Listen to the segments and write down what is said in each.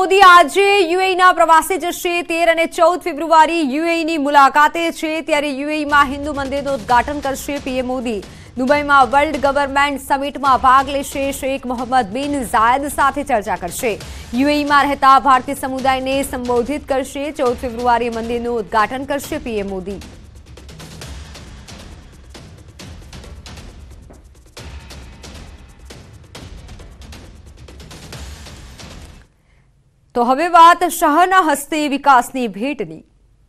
મોદી આજે યુએઈના પ્રવાસે જશે। 13 અને 14 ફેબ્રુઆરી યુએઈની મુલાકાતે છે, ત્યારે યુએઈમાં હિન્દુ મંદિરનું ઉદ્ઘાટન કરશે પીએમ મોદી। દુબઈમાં વર્લ્ડ ગવર્નમેન્ટ સમિટમાં ભાગ લેશે। શેખ મોહમ્મદ બિન ઝાયદ સાથે ચર્ચા કરશે। યુએઈમાં રહેતા ભારતીય સમુદાયને સંબોધિત કરશે। 14 ફેબ્રુઆરીએ મંદિરનું ઉદ્ઘાટન કરશે પીએમ મોદી। તો હવે વાત શાહના હસ્તે વિકાસની ભેટની।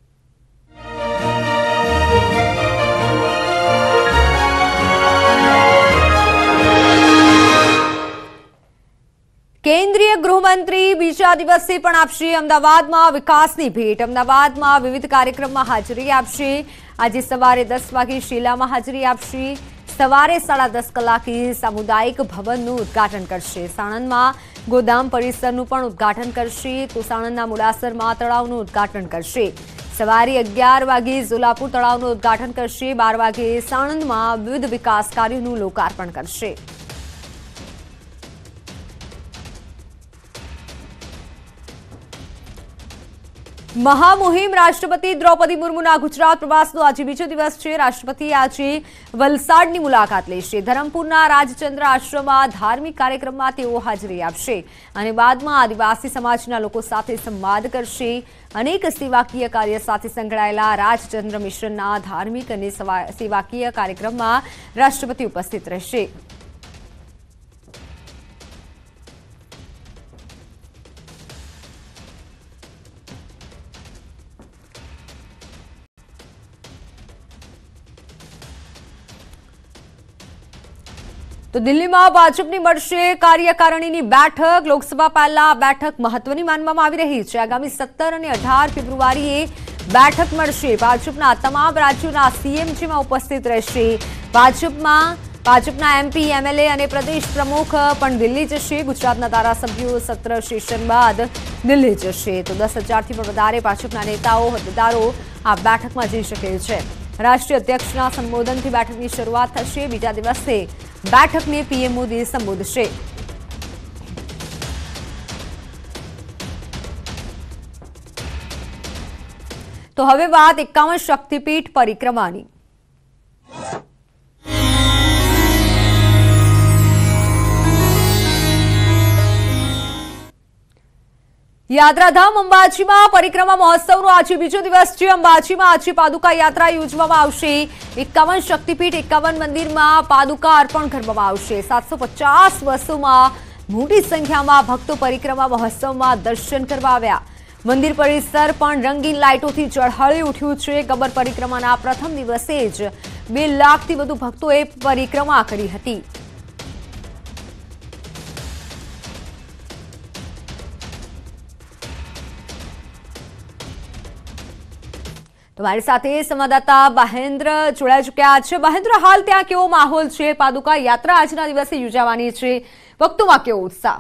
કેન્દ્રીય ગૃહમંત્રી બીજા દિવસે પણ આપશે અમદાવાદમાં વિકાસની ભેટ। અમદાવાદમાં વિવિધ કાર્યક્રમમાં હાજરી આપશે। આજે સવારે 10 વાગે શિલામાં હાજરી આપશે। સવારે 10:30 કલાકે સામુદાયિક ભવનનું ઉદ્ઘાટન કરશે। સાણંદમાં ગોદામ પરિસરનું પણ ઉદ્ઘાટન કરશે, તો સાણંદના મોડાસરમાં તળાવનું ઉદ્ઘાટન કરશે। સવારે 11 વાગે ઝોલાપુર તળાવનું ઉદ્ઘાટન કરશે। 12 વાગે સાણંદમાં વિવિધ વિકાસ કાર્યોનું લોકાર્પણ કરશે। મહામુહિમ રાષ્ટ્રપતિ દ્રૌપદી મુર્મુના ગુજરાત પ્રવાસનો આજે બીજો દિવસ છે। રાષ્ટ્રપતિ આજે વલસાડની મુલાકાત લેશે। ધરમપુરના રાજચંદ્ર આશ્રમમાં ધાર્મિક કાર્યક્રમમાં તેઓ હાજરી આપશે અને બાદમાં આદિવાસી સમાજના લોકો સાથે સંવાદ કરશે। અનેક સેવાકીય કાર્ય સાથે સંકળાયેલા રાજચંદ્ર મિશનના ધાર્મિક અને સેવાકીય કાર્યક્રમમાં રાષ્ટ્રપતિ ઉપસ્થિત રહેશે। તો દિલ્હીમાં ભાજપની મળશે કાર્યકારિણીની બેઠક। લોકસભા પહેલા બેઠક મહત્વની માનવામાં આવી રહી છે। આગામી 17 અને 18 ફેબ્રુઆરીએ બેઠક મળશે। ભાજપના તમામ રાજ્યોના સીએમ જેમાં ઉપસ્થિત રહેશે। ભાજપના એમપી, એમએલએ અને પ્રદેશ પ્રમુખ પણ દિલ્હી જશે। ગુજરાતના ધારાસભ્યો સત્ર સેશન બાદ દિલ્હી જશે। તો 10,000થી પણ વધારે ભાજપના નેતાઓ, હોદ્દેદારો આ બેઠકમાં જઈ શકે છે। રાષ્ટ્રીય અધ્યક્ષના સંબોધનથી બેઠકની શરૂઆત થશે। બીજા દિવસે બેઠકને પીએમ મોદી સંબોધશે। તો હવે વાત 51 શક્તિપીઠ પરિક્રમાની। યાત્રાધામ અંબાજીમાં પરિક્રમા મહોત્સવનો આજે બીજો દિવસ છે। અંબાજીમાં આજે પાદુકા યાત્રા યોજવામાં આવશે। 51 શક્તિપીઠ 51 મંદિરમાં પાદુકા અર્પણ કરવામાં આવશે। 750 વર્ષોમાં મોટી સંખ્યામાં ભક્તો પરિક્રમા મહોત્સવમાં દર્શન કરવા આવ્યા। મંદિર પરિસર પણ રંગીન લાઇટોથી ઝળહળી ઉઠ્યું છે। ગબ્બર પરિક્રમાના પ્રથમ દિવસે જ 2 લાખથી વધુ ભક્તોએ પરિક્રમા કરી હતી। તમારી સાથે સંવાદદાતા મહેન્દ્ર જોડાઈ ચૂક્યા છે। મહેન્દ્ર, હાલ ત્યાં કેવો માહોલ છે? પાદુકા યાત્રા આજના દિવસે યોજાવાની છે, ભક્તોમાં કેવો ઉત્સાહ?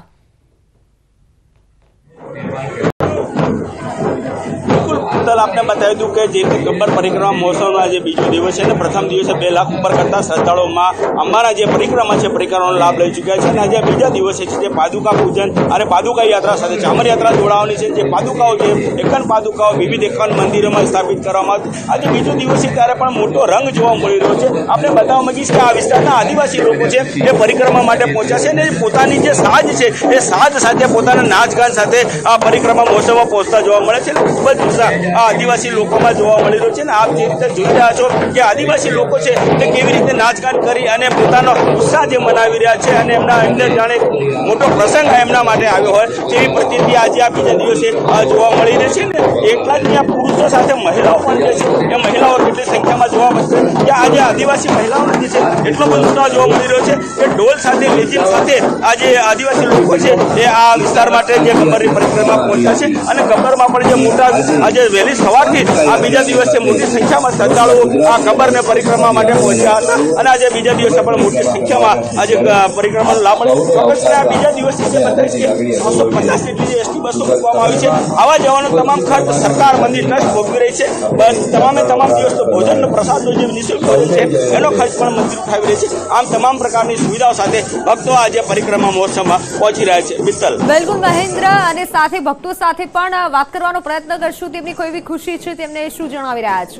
आपने बताया दूं कि जे गब्बर परिक्रमा महोत्सव आज बीजो दिवस है। प्रथम दिवसे 2 लाख ઉપર કરતા શ્રદ્ધાળુઓ અંબાના જે પરિક્રમા છે પરિક્રમાનો લાભ લઈ ચૂક્યા છે અને આજે બીજા દિવસે છે જે પાદુકા પૂજન અને પાદુકા યાત્રા સાથે ચામર યાત્રા જોડાવાની છે। જે પાદુકાઓ છે 51 પાદુકાઓ વિવિધ 51 મંદિરોમાં સ્થાપિત કરવામાં આવી। આજે બીજો દિવસ છે ત્યારે પણ મોટો રંગ જોવા મળી રહ્યો છે। આપણે બતાવવા માંગીશ કે આ વિસ્તારના આદિવાસી લોકો છે એ પરિક્રમા માટે પહોંચ્યા છે અને પોતાની જે સાજ છે એ સાજ સાથે પોતાના નાચગાન સાથે આ પરિક્રમા મહોત્સવમાં પહોંચતા જોવા મળે છે। ખૂબ જ ઉત્સાહ આદિવાસી લોકોમાં જોવા મળી રહ્યો છે અને આપ જે રીતે જોઈ રહ્યા છો કે આદિવાસી લોકો છે તે કેવી રીતે નાચગાન કરી અને પોતાનો ઉત્સાહ જે મનાવી રહ્યા છે અને એમને જાણે મોટો પ્રસંગ એમના માટે આવ્યો હોય તેવી પ્રતિતિ આજે આ બીજા દિવસે જોવા મળી રહી છે ને। એટલા જ ત્યાં પુરુષો સાથે મહિલાઓ પણ જે છે એ મહિલાઓ કેટલી સંખ્યામાં જોવા મળશે કે આજે આદિવાસી મહિલાઓનો જે છે એટલો બધો ઉત્સાહ જોવા મળી રહ્યો છે કે ઢોલ સાથે લેઝિમ સાથે આજે આદિવાસી લોકો છે એ આ વિસ્તાર માટે જે ગબ્બરની પરિક્રમા પહોંચ્યા છે અને ગબ્બરમાં પણ જે મોટા આજે વહેલી સવારથી આ બીજા દિવસે મોટી સંખ્યામાં શ્રદ્ધાળુઓ આ ગબ્બરને પરિક્રમા માટે પહોંચ્યા હતા અને આજે બીજા દિવસે પણ મોટી સંખ્યામાં આજે પરિક્રમાનો લાભ મળ્યો। ચોક્કસપણે આ બીજા દિવસે જે બતાવીશ કે 350 જેટલી જે એસટી બસો મૂકવામાં આવી છે। આવા જવાનો તમામ ખર્ચ સરકાર મંદિર ટ્રસ્ટ ભોગવી રહી છે। તમામે તમામ દિવસનો ભોજનનો પ્રસાદનો જે ભોજન છે એનો ખર્ચ પણ મંદિર ઉઠાવી રહી છે। આમ તમામ પ્રકારની સુવિધાઓ સાથે ભક્તો આજે પરિક્રમા મહોત્સવમાં પહોંચી રહ્યા છે। મિત્તલ, બિલકુલ મહેન્દ્ર, અને સાથે ભક્તો સાથે પણ વાત કરવાનો પ્રયત્ન કરશું, તેમની કોઈ એવી ખુશી છે, તેમને શું જણાવી રહ્યા છે?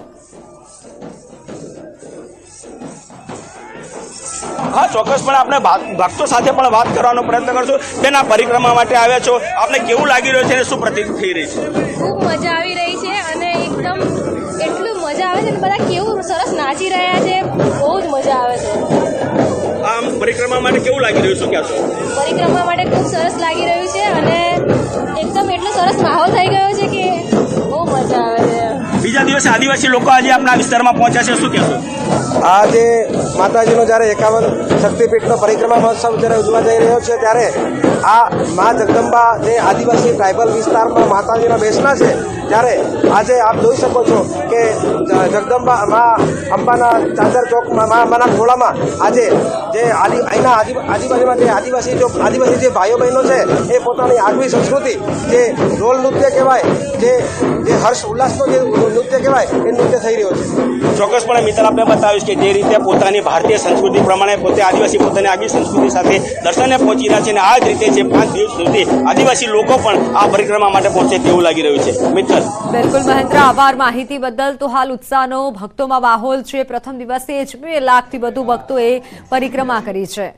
હા, ચોક્કસપણે આપણે ભક્તો સાથે પણ વાત કરવાનો પ્રયત્ન કરશું। બેન, આ પરિક્રમા માટે આવ્યા છો, આપને કેવું લાગી રહ્યું છે અને શું પ્રતીત થઈ રહી છે? ખૂબ મજા આવી રહી છે અને એકદમ એટલું મજા આવે છે ને, બધા કેવું સરસ નાચી રહ્યા છે, બહુ જ મજા આવે છે। આમ પરિક્રમા માટે કેવું લાગી રહ્યું છે? ક્યાં પરિક્રમા માટે ખૂબ સરસ લાગી રહ્યું છે અને એકદમ એટલો સરસ માહોલ થઈ ગયો છે કે બહુ મજા આવે છે। બીજા દિવસે આદિવાસી લોકો આજે આપણા વિસ્તારમાં પહોંચ્યા છે, શું કહેશો? આજે માતાજીનો જ્યારે 51 શક્તિપીઠનો પરિક્રમા મહોત્સવ જ્યારે ઉજવા જઈ રહ્યો છે, ત્યારે આ મા જગદંબા જે આદિવાસી ટ્રાઇબલ વિસ્તારમાં માતાજીના બેસણા છે, ત્યારે આજે આપ જોઈ શકો છો કે જગદંબા મા અંબાના ચાદર ચોકમાં મા અંબાના ખોળામાં આજે જે અહીંના આજુબાજુમાં જે આદિવાસી જે ભાઈઓ બહેનો છે, એ પોતાની આગવી સંસ્કૃતિ જે ઢોલ નૃત્ય કહેવાય, જે હર્ષ ઉલ્લાસનો જે નૃત્ય કહેવાય, એ નૃત્ય થઈ રહ્યો છે। ચોક્કસપણે મિત્ર, આપણે બતાવીશ કે જે રીતે પોતાની ભારતીય સંસ્કૃતિ પ્રમાણે પોતે આદિવાસી પોતાની આગવી સંસ્કૃતિ સાથે દર્શને પહોંચી રહ્યા છે અને આ જ રીતે જે 5 દિવસ સુધી આદિવાસી લોકો પણ આ પરિક્રમા માટે પહોંચે તેવું લાગી રહ્યું છે। મિત્ર, બિલકુલ મહેન્દ્ર, આભાર માહિતી બદલ। તો હાલ ઉત્સાહનો ભક્તોમાં માહોલ છે। પ્રથમ દિવસે જ 2 લાખથી વધુ ભક્તોએ પરિક્રમા કરી છે।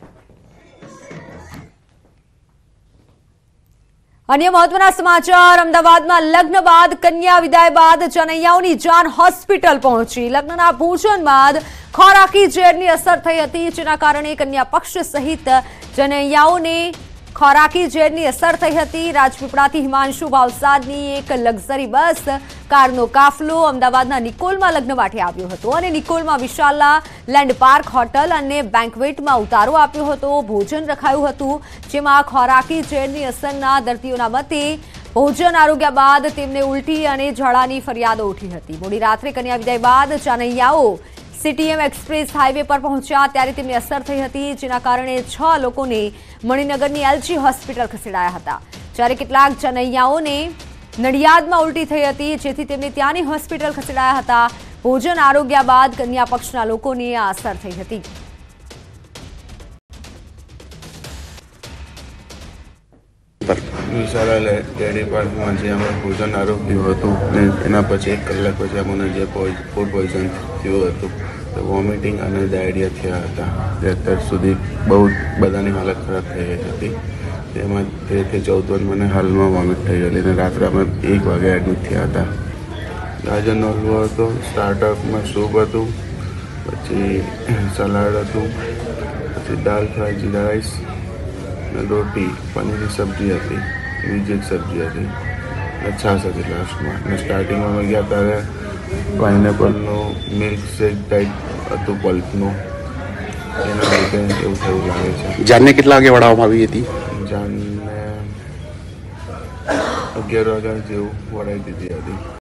અન્ય મહત્વના સમાચાર, અમદાવાદમાં લગ્ન બાદ કન્યા વિદાય બાદ જનૈયાઓની જાન હોસ્પિટલ પહોંચી। લગ્નના ભોજન બાદ ખોરાકી ઝેરની અસર થઈ હતી, જેના કારણે કન્યા પક્ષ સહિત જનૈયાઓને ખોરાકી ઝેરની અસર થઈ હતી। રાજપીપળાથી હિમાંશુ ભાવસાદની એક લક્ઝરી બસ કારનો કાફલો અમદાવાદના નિકોલમાં લગ્ન માટે આવ્યો હતો અને નિકોલમાં વિશાલા લેન્ડ પાર્ક હોટલ અને બેન્ક્વેટમાં ઉતારો આપ્યો હતો। ભોજન રખાયું હતું, જેમાં ખોરાકી ઝેરની અસરના દર્દીઓના મતે ભોજન આરોગ્યા બાદ તેમને ઉલટી અને ઝાડાની ફરિયાદો ઉઠી હતી। મોડી રાત્રે કન્યા વિદાય બાદ જાનૈયાઓ સીટીએમ એક્સપ્રેસ હાઈવે પર પહોંચ્યા, ત્યારે તેમને અસર થઈ હતી, જેના કારણે 6 લોકોને મણિનગરની એલજી હોસ્પિટલ ખસેડાયા હતા, જ્યારે કેટલાક જનૈયાઓને નડિયાદમાં ઉલટી થઈ હતી, જેથી તેમને ત્યાંની હોસ્પિટલ ખસેડાયા હતા। ભોજન આરોગ્યા બાદ કન્યા પક્ષના લોકોને આ અસર થઈ હતી। વિશાલા ડેરી પાર્કમાં જે અમે ભોજન આરોગ્યું હતું ને એના પછી 1 કલાક પછી અમને જે ફૂડ પોઈઝન થયું હતું, તો વોમિટિંગ અને ડાયરિયા થયા હતા, જે અત્યાર સુધી બહુ બધાની હાલત ખરાબ થઈ ગઈ હતી। તેમાં 13 થી 14 મને હાલમાં વોમિટ થઈ ગયેલી અને રાત્રે અમે 1 વાગે એડમિટ થયા હતા। ગાજરનો હલવો હતો, સ્ટાર્ટઅપમાં સૂપ હતું, પછી સલાડ હતું, પછી દાલ ફ્રાય, જીરા રાઈસ, રોટી, પનીરની સબ્જી હતી, બીજી એક સબ્જી હતી અને છાશ હતી લાસ્ટમાં। અને સ્ટાર્ટિંગમાં અમે ગયા ત્યારે પાઇનેપલનું મિલ્ક શેક ટાઈપ હતું પલ્પનું, એના લીધે એવું થયું લાગે છે। જાનને કેટલા વાગે વળાવવામાં આવી હતી? જાનને 11 વાગ્યા જેવું વળાવી દીધી હતી।